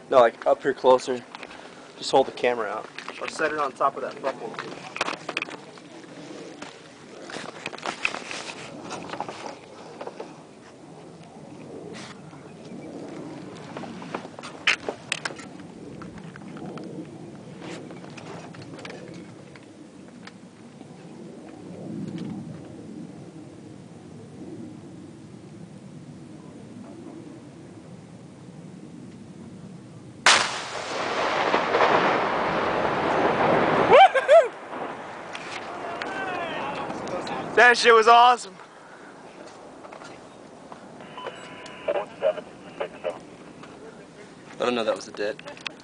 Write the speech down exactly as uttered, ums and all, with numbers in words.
No, like up here closer. Just hold the camera out. Or set it on top of that fucking... That shit was awesome. I don't know that was a dead.